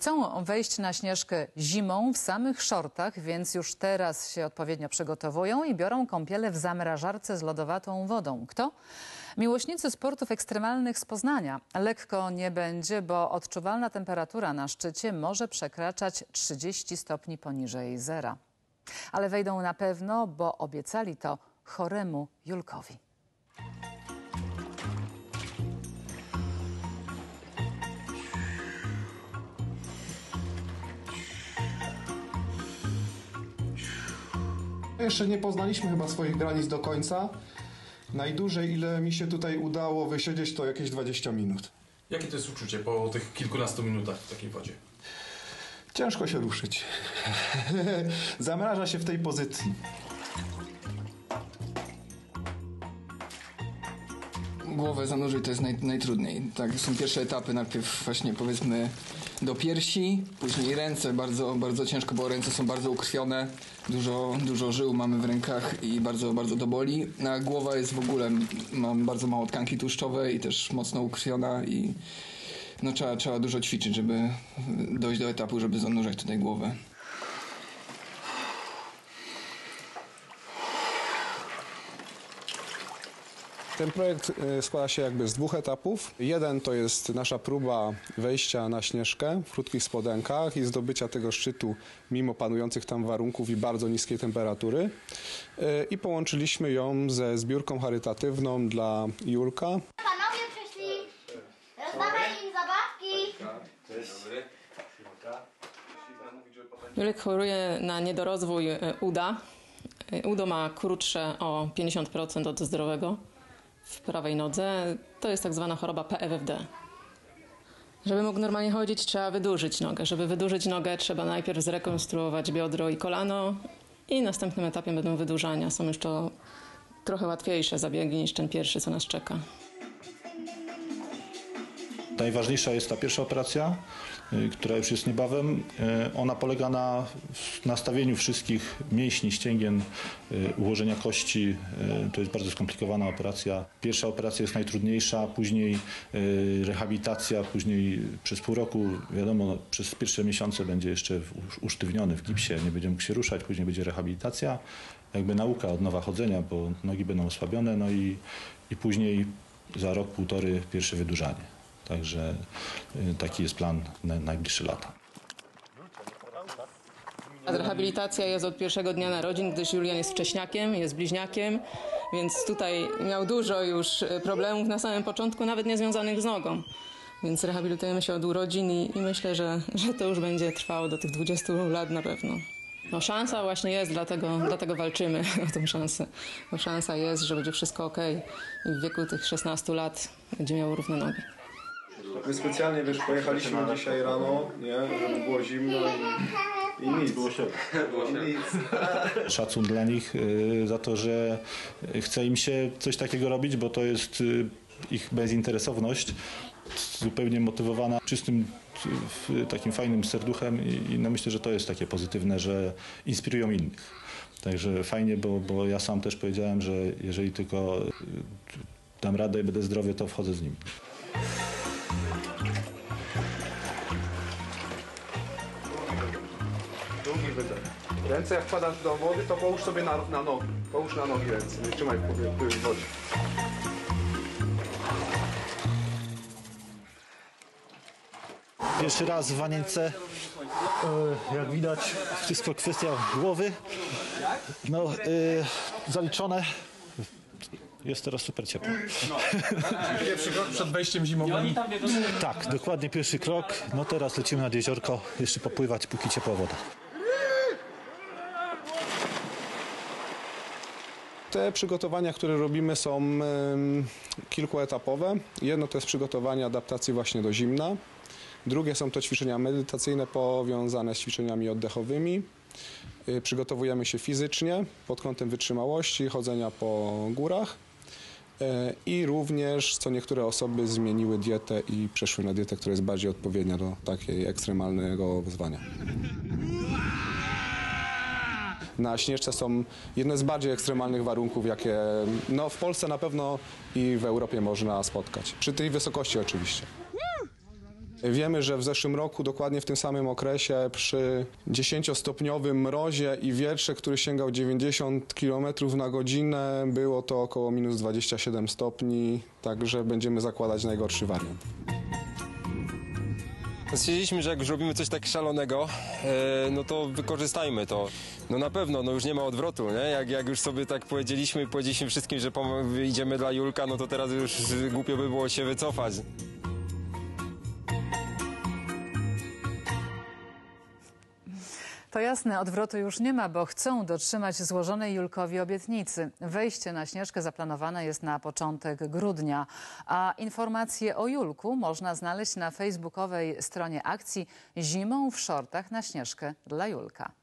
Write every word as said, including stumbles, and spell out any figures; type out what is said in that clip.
Chcą wejść na Śnieżkę zimą w samych szortach, więc już teraz się odpowiednio przygotowują i biorą kąpiele w zamrażarce z lodowatą wodą. Kto? Miłośnicy sportów ekstremalnych z Poznania. Lekko nie będzie, bo odczuwalna temperatura na szczycie może przekraczać trzydzieści stopni poniżej zera. Ale wejdą na pewno, bo obiecali to choremu Julkowi. Jeszcze nie poznaliśmy chyba swoich granic do końca. Najdłużej, ile mi się tutaj udało wysiedzieć, to jakieś dwadzieścia minut. Jakie to jest uczucie po tych kilkunastu minutach w takiej wodzie? Ciężko się ruszyć. Zamraża się w tej pozycji. Głowę zanurzyć to jest naj, najtrudniej. Tak, są pierwsze etapy, najpierw właśnie powiedzmy do piersi, później ręce, bardzo, bardzo ciężko, bo ręce są bardzo ukrwione, dużo, dużo żył mamy w rękach i bardzo, bardzo to boli. A głowa jest w ogóle, mam bardzo mało tkanki tłuszczowej i też mocno ukrwiona i no, trzeba, trzeba dużo ćwiczyć, żeby dojść do etapu, żeby zanurzać tutaj głowę. Ten projekt składa się jakby z dwóch etapów. Jeden to jest nasza próba wejścia na Śnieżkę w krótkich spodenkach i zdobycia tego szczytu mimo panujących tam warunków i bardzo niskiej temperatury. I połączyliśmy ją ze zbiórką charytatywną dla Julka. Panowie przyszli, rozdawaj im zabawki. Julek choruje na niedorozwój uda. Udo ma krótsze o pięćdziesiąt procent od zdrowego w prawej nodze. To jest tak zwana choroba P F F D. Żeby mógł normalnie chodzić, trzeba wydłużyć nogę. Żeby wydłużyć nogę, trzeba najpierw zrekonstruować biodro i kolano i następnym etapem będą wydłużania. Są już to trochę łatwiejsze zabiegi niż ten pierwszy, co nas czeka. Najważniejsza jest ta pierwsza operacja, która już jest niebawem. Ona polega na nastawieniu wszystkich mięśni, ścięgien, ułożenia kości. To jest bardzo skomplikowana operacja. Pierwsza operacja jest najtrudniejsza, później rehabilitacja, później przez pół roku, wiadomo, przez pierwsze miesiące będzie jeszcze usztywniony w gipsie, nie będzie mógł się ruszać, później będzie rehabilitacja, jakby nauka od nowa chodzenia, bo nogi będą osłabione, no i, i później za rok, półtory pierwsze wydłużanie. Także taki jest plan na najbliższe lata. Rehabilitacja jest od pierwszego dnia narodzin, gdyż Julian jest wcześniakiem, jest bliźniakiem, więc tutaj miał dużo już problemów na samym początku, nawet nie związanych z nogą. Więc rehabilitujemy się od urodzin i, i myślę, że, że to już będzie trwało do tych dwudziestu lat na pewno. No szansa właśnie jest, dlatego, dlatego walczymy o tą szansę. Bo szansa jest, że będzie wszystko ok i w wieku tych szesnastu lat będzie miał równe nogi. My specjalnie, wiesz, pojechaliśmy dzisiaj rano, nie, żeby było zimno i, i nic. Było się. Szacun dla nich y, za to, że chce im się coś takiego robić, bo to jest y, ich bezinteresowność, zupełnie motywowana czystym, y, takim fajnym serduchem i, i no myślę, że to jest takie pozytywne, że inspirują innych. Także fajnie, bo, bo ja sam też powiedziałem, że jeżeli tylko y, dam radę i będę zdrowy, to wchodzę z nimi. Długi wydech. Ręce jak wpadasz do wody, to połóż sobie na, na nogi. Połóż na nogi ręce, nie trzymaj w wodzie. Pierwszy raz w Wanience, jak widać, wszystko kwestia głowy. No, yy, zaliczone. Jest teraz super ciepło. Pierwszy krok przed wejściem zimowym. Tak, dokładnie pierwszy krok. No teraz lecimy nad jeziorko, jeszcze popływać, póki ciepła woda. Te przygotowania, które robimy, są ym, kilkuetapowe. Jedno to jest przygotowanie adaptacji właśnie do zimna. Drugie są to ćwiczenia medytacyjne powiązane z ćwiczeniami oddechowymi. Yy, przygotowujemy się fizycznie pod kątem wytrzymałości, chodzenia po górach. I również co niektóre osoby zmieniły dietę i przeszły na dietę, która jest bardziej odpowiednia do takiej ekstremalnego wyzwania. Na Śnieżce są jedne z bardziej ekstremalnych warunków, jakie no, w Polsce na pewno i w Europie można spotkać. Przy tej wysokości oczywiście. Wiemy, że w zeszłym roku, dokładnie w tym samym okresie, przy dziesięciostopniowym mrozie i wietrze, który sięgał dziewięćdziesiąt kilometrów na godzinę, było to około minus dwadzieścia siedem stopni, także będziemy zakładać najgorszy wariant. Stwierdziliśmy, że jak już robimy coś tak szalonego, e, no to wykorzystajmy to. No na pewno, no już nie ma odwrotu, nie? Jak, jak już sobie tak powiedzieliśmy, powiedzieliśmy wszystkim, że pom- idziemy dla Julka, no to teraz już głupio by było się wycofać. To jasne, odwrotu już nie ma, bo chcą dotrzymać złożonej Julkowi obietnicy. Wejście na Śnieżkę zaplanowane jest na początek grudnia, a informacje o Julku można znaleźć na facebookowej stronie akcji Zimą w shortach na Śnieżkę dla Julka.